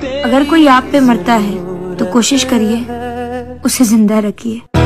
अगर कोई आप पे मरता है तो कोशिश करिए उसे जिंदा रखिए।